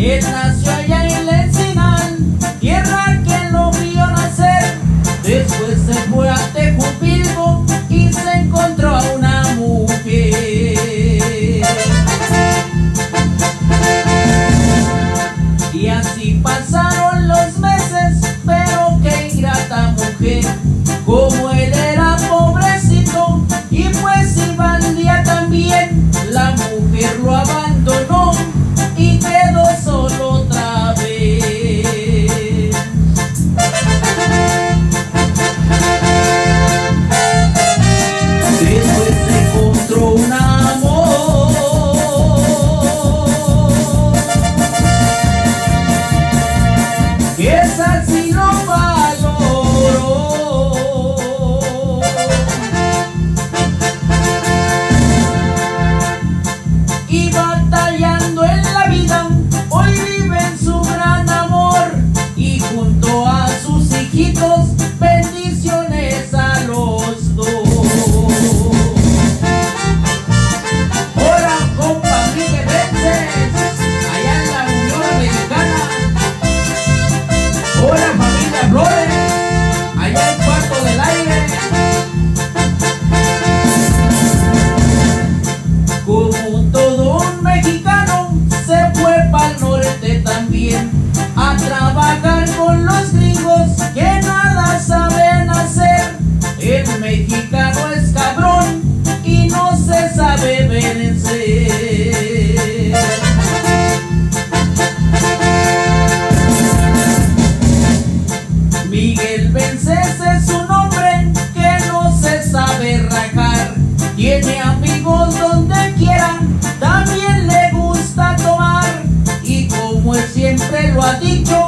Él nació allá en la Encinal, tierra que lo vio nacer. Después se fue a Tejupilco y se encontró a una mujer. Y así pasaron los meses, pero qué ingrata mujer. Como él era pobrecito y pues iba al día también, la mujer lo abandonó y quedó solo otra vez. Después se encontró un amor que esa sí lo valoró. Y batallando en la vida, hoy vive en su gran amor. Y junto a sus hijitos, bendiciones a los dos. Hola, compa Miguel Vences, allá en la Unión Americana. Hola, familia Flores, allá en Cuarto del Aire. Como todo un mexicano, se fue para el norte también a trabajar con los gringos que nada saben hacer. El mexicano es cabrón y no se sabe vencer. Miguel Vences es su nombre, que no se sabe rajar. Tiene amigos donde quiera, también le gusta tomar. Y como él siempre lo ha dicho,